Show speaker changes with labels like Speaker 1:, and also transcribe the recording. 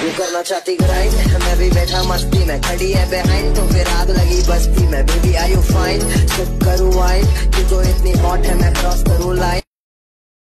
Speaker 1: करना चाहती ग्राइंड, मैं भी बैठा मस्ती में, खड़ी है बिहाइंड तो फिर आग लगी बस्ती में। Baby are you fine, sip करूँ वाइन, तू तो इतनी हॉट है मैं क्रॉस करूँ लाइन।